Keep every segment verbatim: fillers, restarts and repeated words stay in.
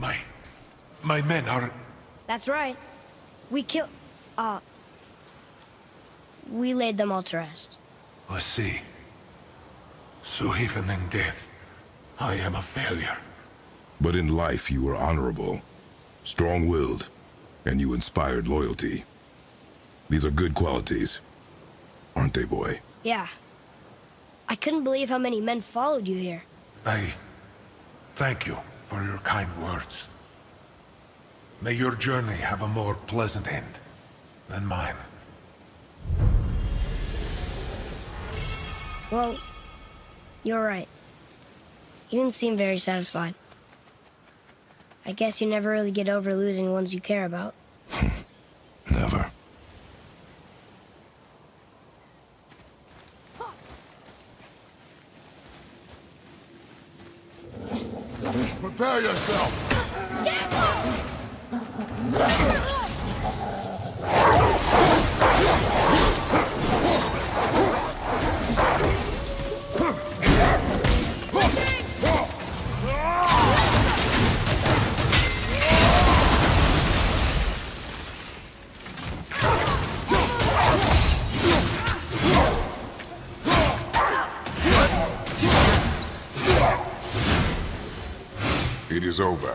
My... my men are... That's right. We killed... Uh... We laid them all to rest. I see. So even in death, I am a failure. But in life you were honorable, strong-willed, and you inspired loyalty. These are good qualities, aren't they, boy? Yeah. I couldn't believe how many men followed you here. I... thank you for your kind words. May your journey have a more pleasant end than mine. Well, you're right. You didn't seem very satisfied. I guess you never really get over losing ones you care about. Never. Prepare yourself! It is over.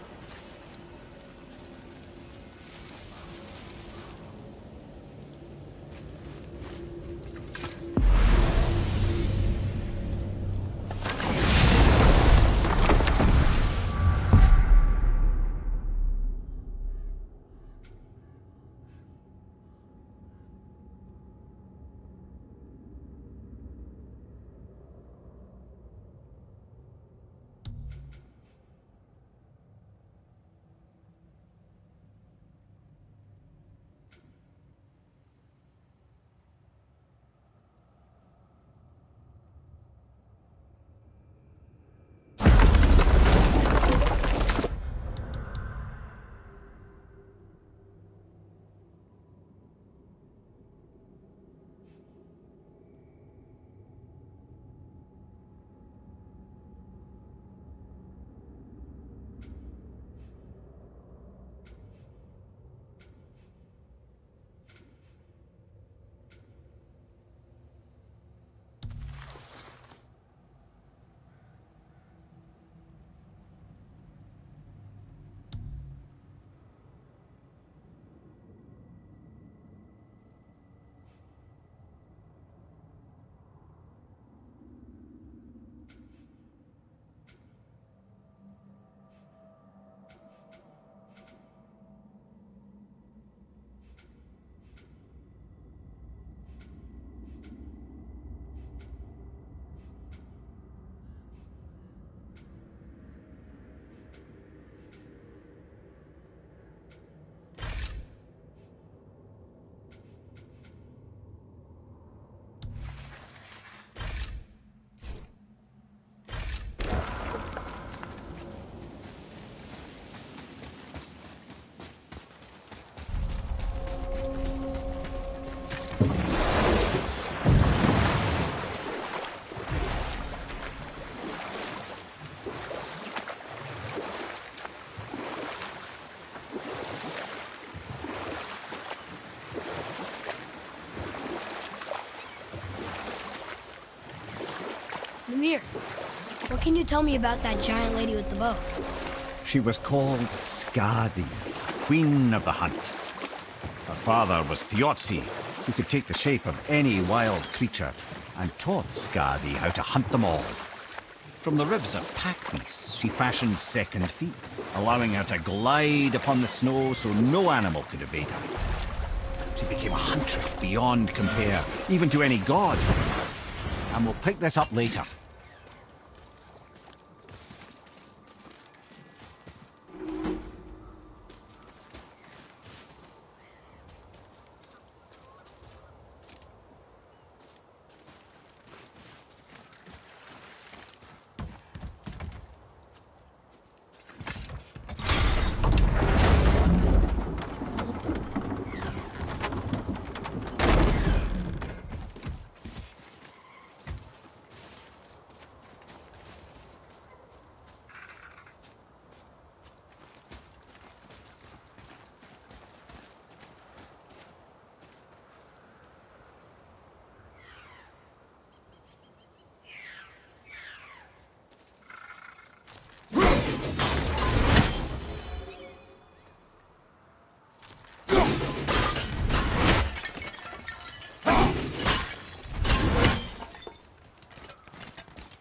Mimir, what can you tell me about that giant lady with the bow? She was called Skadi, Queen of the Hunt. Her father was Thiazi, who could take the shape of any wild creature, and taught Skadi how to hunt them all. From the ribs of pack beasts, she fashioned second feet, allowing her to glide upon the snow so no animal could evade her. She became a huntress beyond compare, even to any god. And we'll pick this up later.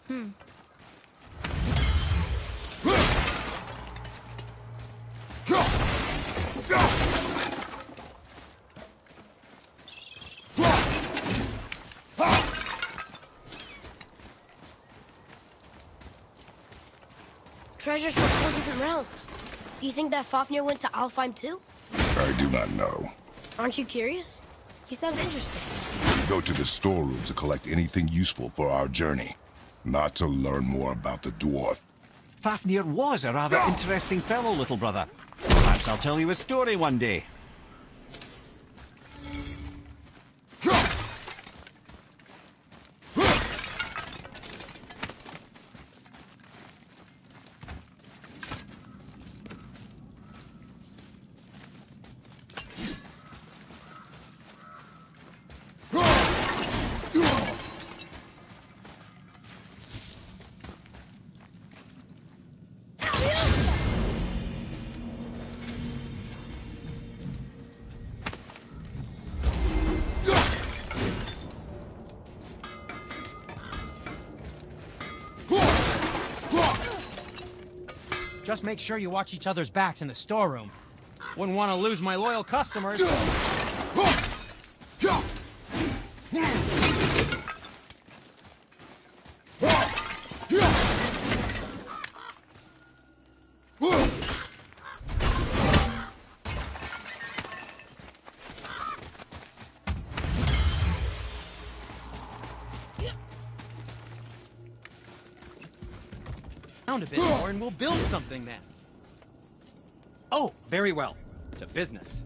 Hmm. Treasures from four different realms. Do you think that Fafnir went to Alfheim too? I do not know. Aren't you curious? He sounds interesting. We go to the storeroom to collect anything useful for our journey, not to learn more about the dwarf. Fafnir was a rather interesting fellow, little brother. Perhaps I'll tell you a story one day. Just make sure you watch each other's backs in the storeroom. Wouldn't want to lose my loyal customers. A bit more and we'll build something then. Oh, very well. To business.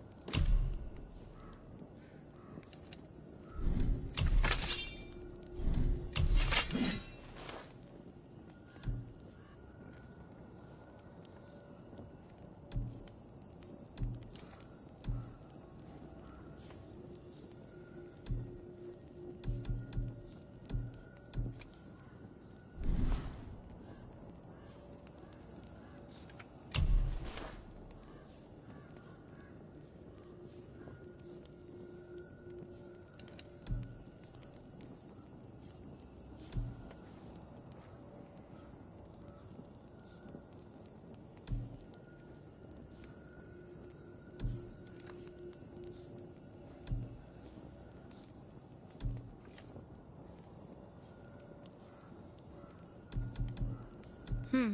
Hmm.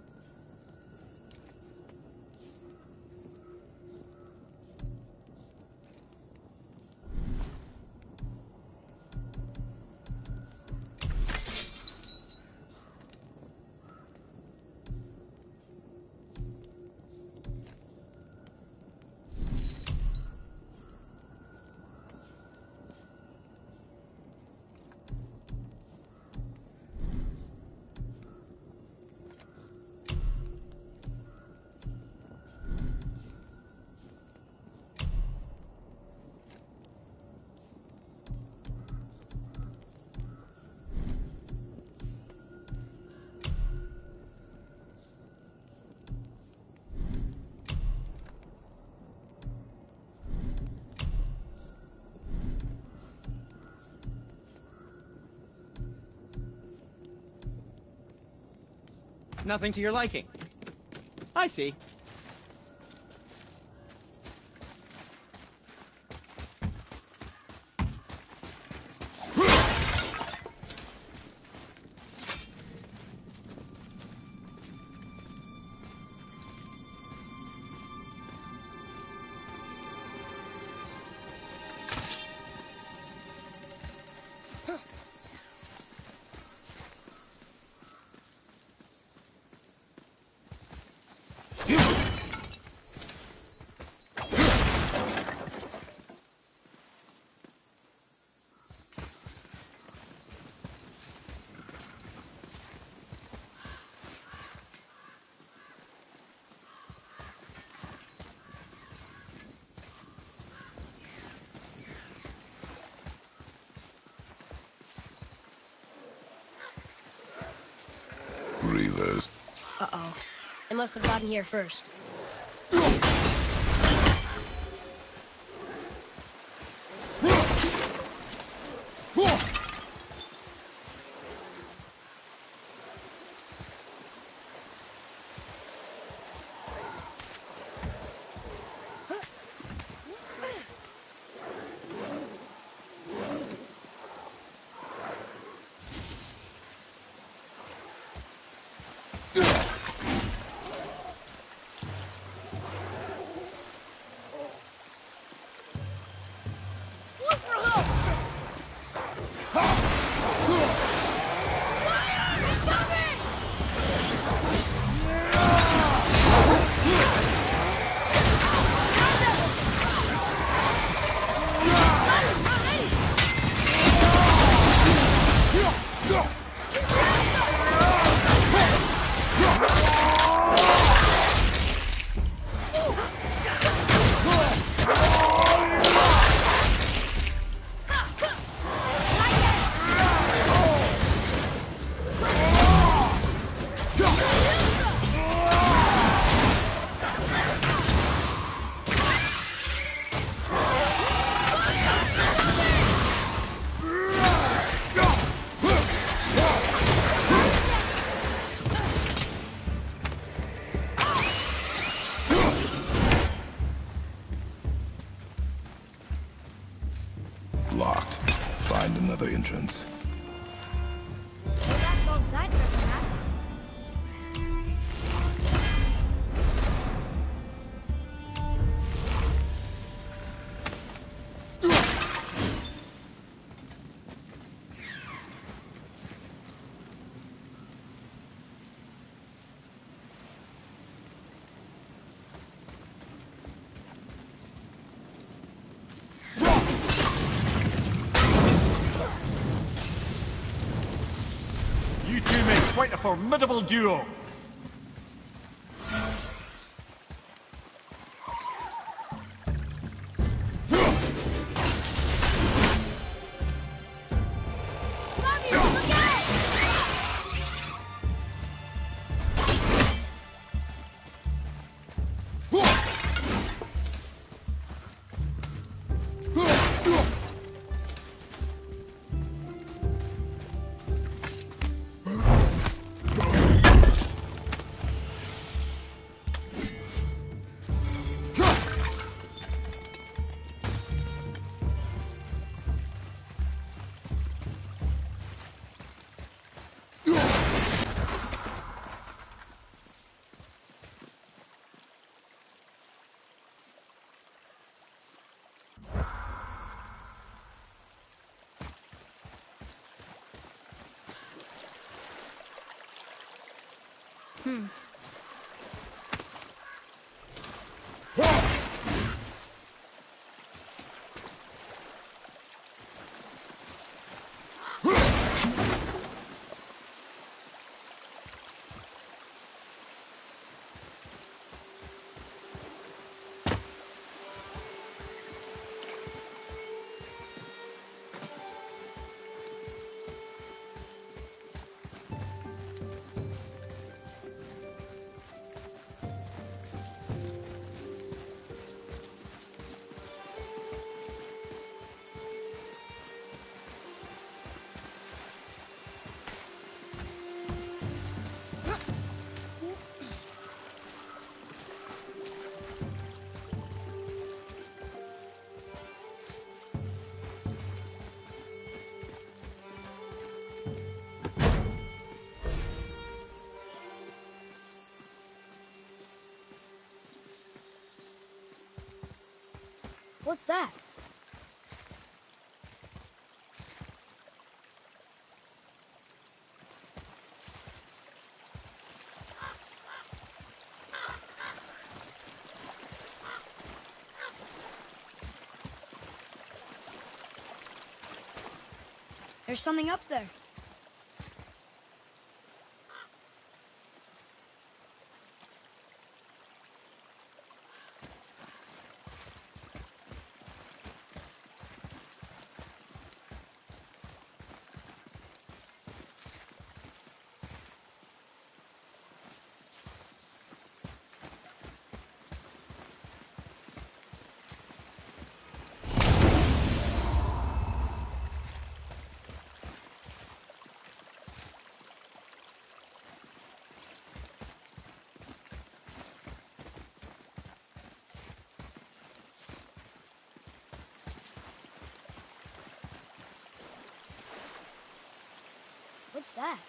Nothing to your liking. I see. Reavers. Uh-oh. They must have gotten here first. You two make quite a formidable duo. Hmm. What's that? There's something up there. What's that?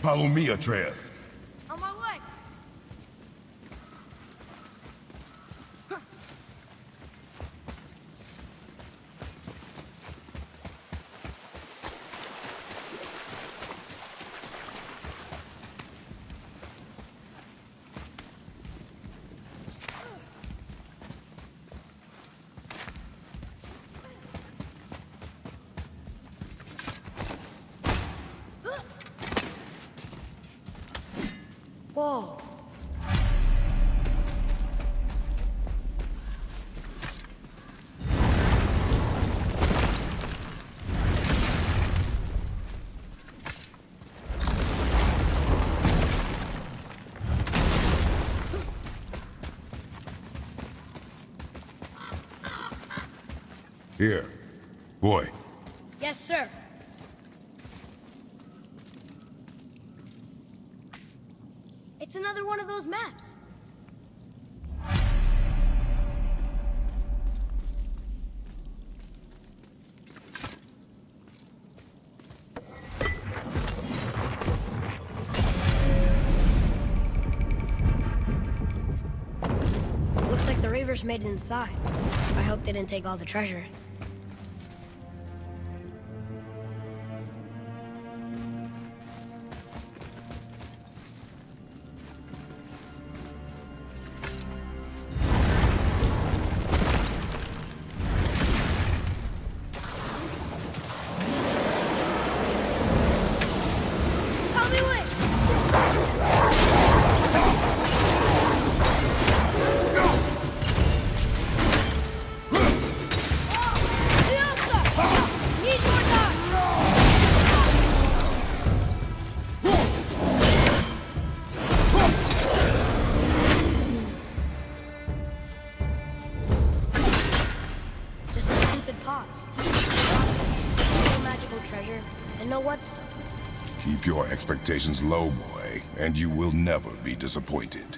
Follow me, Atreus. On my way. Whoa. Here. Boy. Yes, sir. It's another one of those maps. Looks like the Reavers made it inside. I hope they didn't take all the treasure. Keep your expectations low, boy, and you will never be disappointed.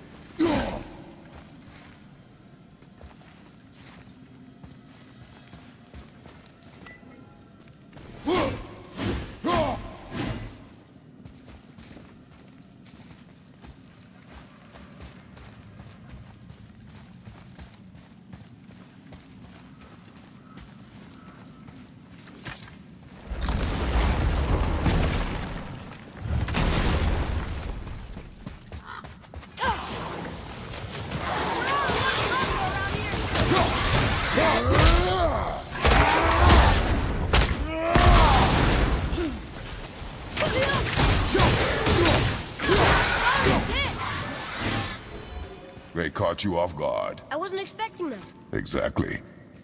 They caught you off guard. I wasn't expecting them. Exactly.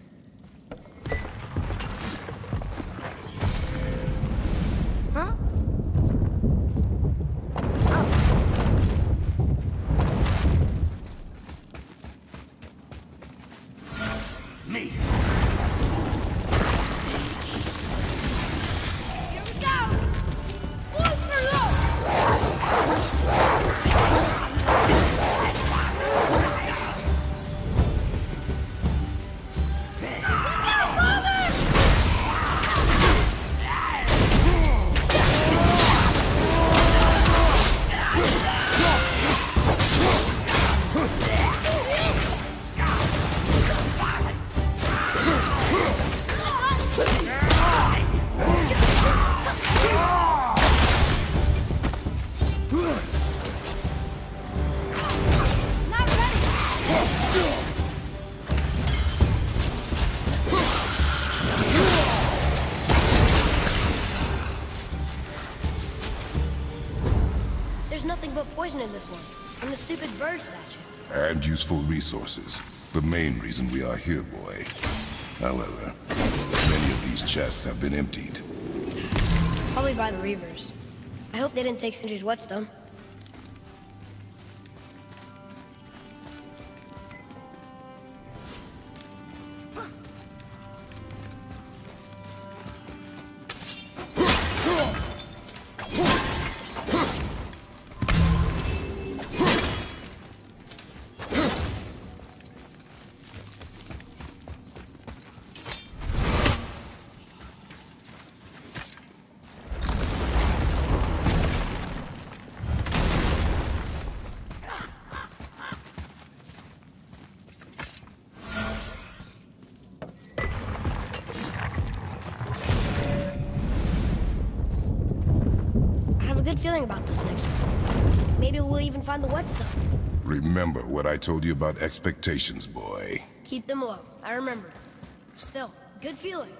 Huh? Me. Here we go! One for low! There's nothing but poison in this one, and the stupid bird statue. And useful resources. The main reason we are here, boy. However, many of these chests have been emptied. Probably by the Reavers. I hope they didn't take Sindri's whetstone. good feeling about this next one. Maybe we'll even find the whetstone. Remember what I told you about expectations, boy. Keep them low. I remember. Still, good feeling.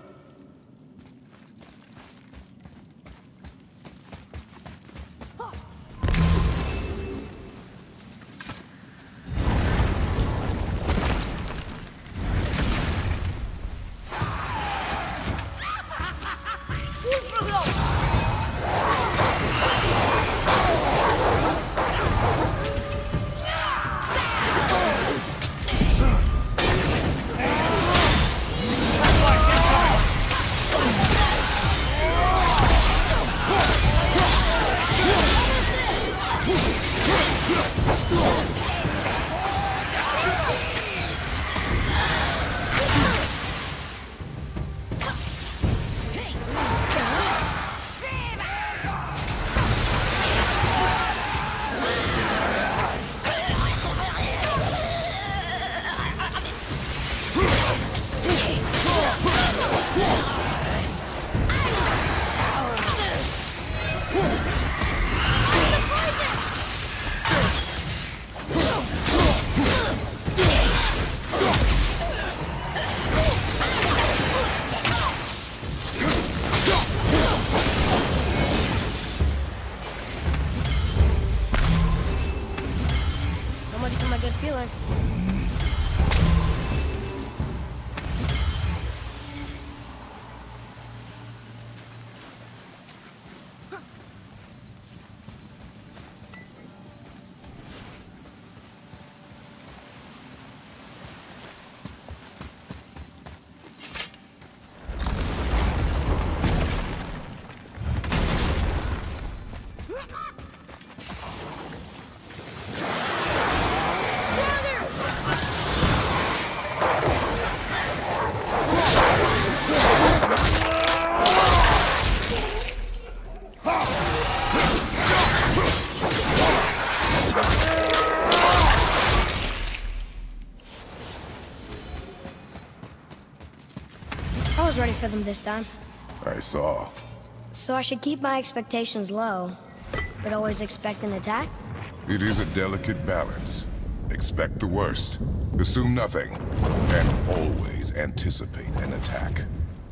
I was ready for them this time. I saw. So I should keep my expectations low, but always expect an attack? It is a delicate balance. Expect the worst, assume nothing, and always anticipate an attack.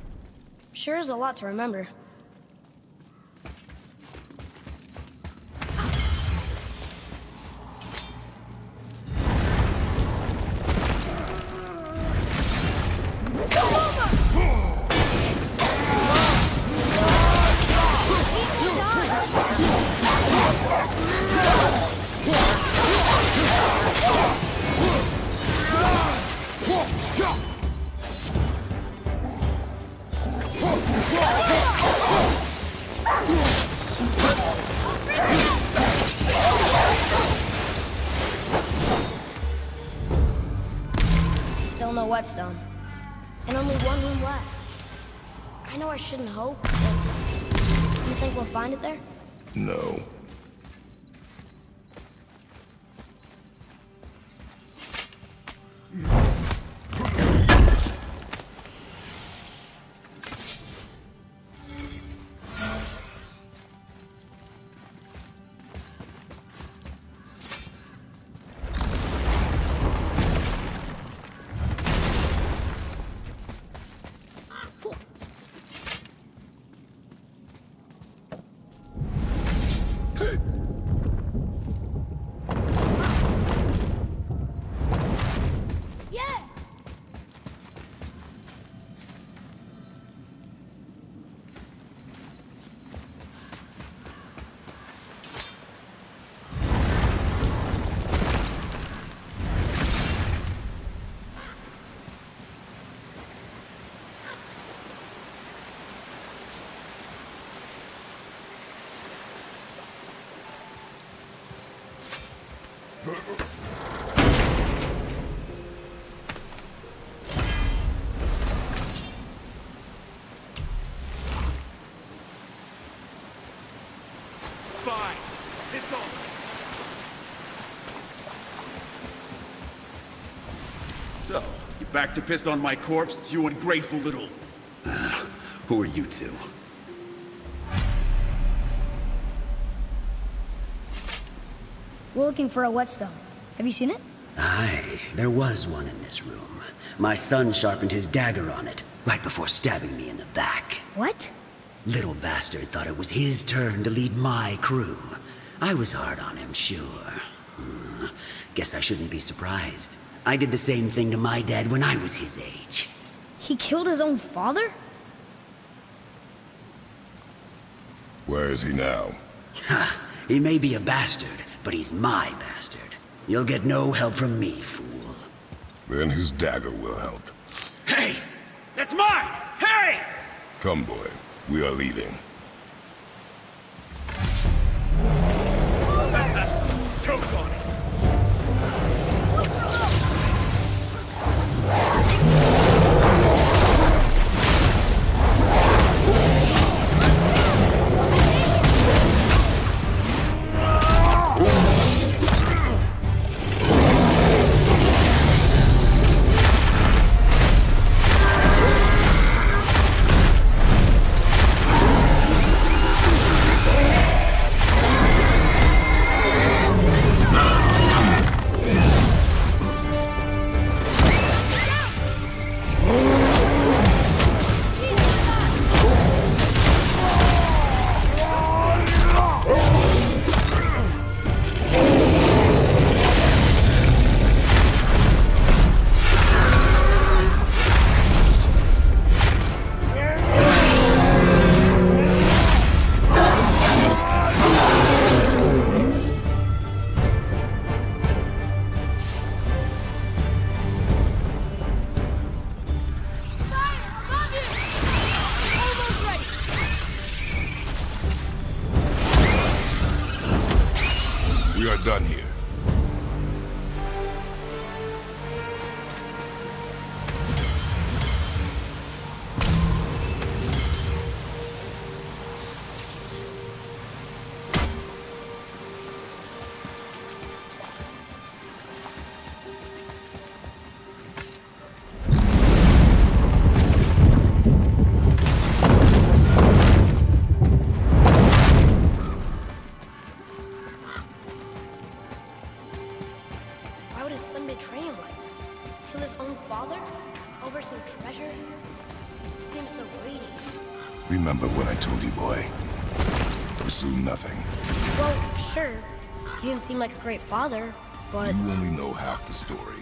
Sure is a lot to remember. Still no whetstone. And only one room left. I know I shouldn't hope, but you think we'll find it there? No. Fine. This all. So, you back to piss on my corpse, you ungrateful little... Uh, who are you two? We're looking for a whetstone. Have you seen it? Aye, there was one in this room. My son sharpened his dagger on it, right before stabbing me in the back. What? Little bastard thought it was his turn to lead my crew. I was hard on him, sure. Hmm. Guess I shouldn't be surprised. I did the same thing to my dad when I was his age. He killed his own father? Where is he now? Ha! He may be a bastard, but he's my bastard. You'll get no help from me, fool. Then his dagger will help. Hey! That's mine! Hey! Come, boy. We are leaving. Choke on it! We are done here. Why would his son betray him like that? Kill his own father? Over some treasure? It seems so greedy. Remember what I told you, boy. Pursue nothing. Well, sure. He didn't seem like a great father, but... You only know half the story.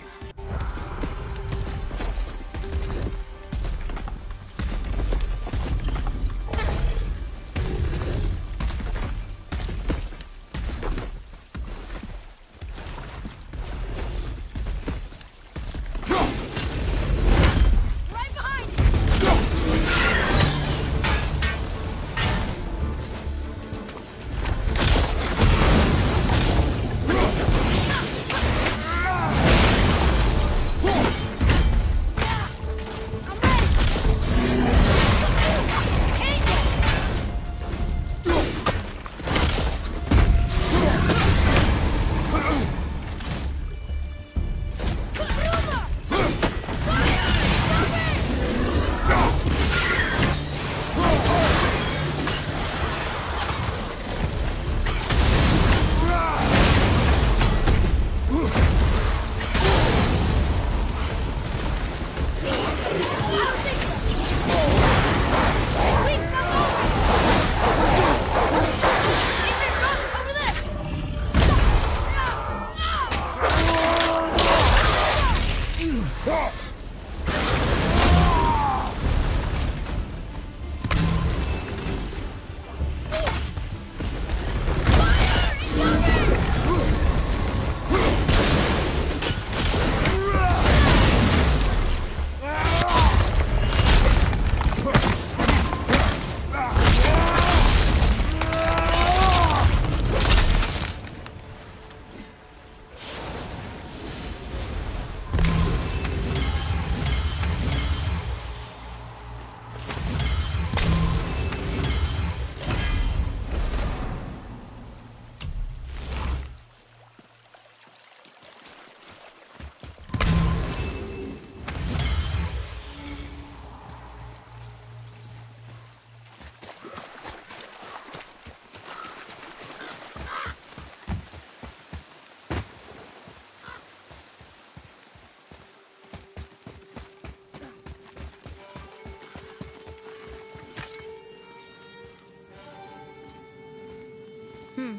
Hmm.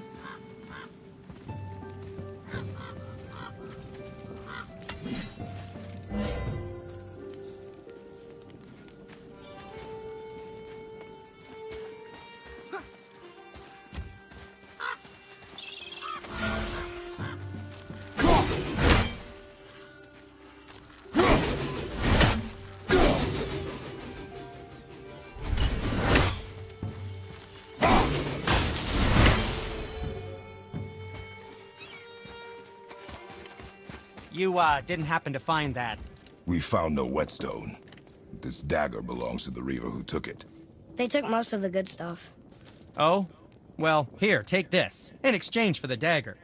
You, uh, didn't happen to find that? We found no whetstone. This dagger belongs to the Reaver who took it. They took most of the good stuff. Oh? Well, here, take this, in exchange for the dagger.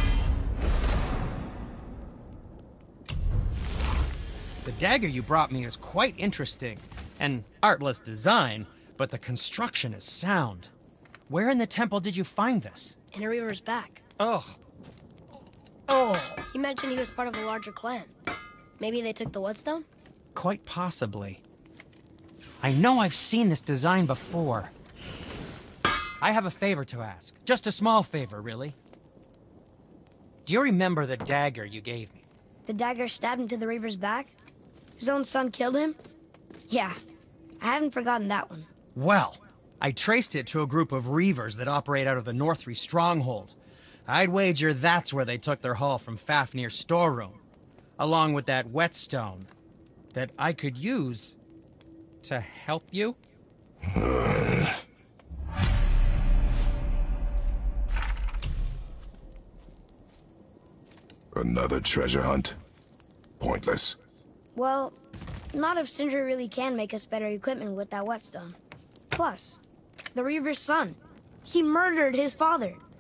The dagger you brought me is quite interesting. An artless design, but the construction is sound. Where in the temple did you find this? In a Reaver's back. Ugh. Oh! He mentioned he was part of a larger clan. Maybe they took the whetstone? Quite possibly. I know I've seen this design before. I have a favor to ask. Just a small favor, really. Do you remember the dagger you gave me? The dagger stabbed into the Reaver's back? His own son killed him? Yeah, I haven't forgotten that one. Well, I traced it to a group of Reavers that operate out of the Northree stronghold. I'd wager that's where they took their haul from Fafnir's storeroom, along with that whetstone that I could use to help you. Another treasure hunt? Pointless. Well, not if Sindri really can make us better equipment with that whetstone. Plus, the Reaver's son. He murdered his father.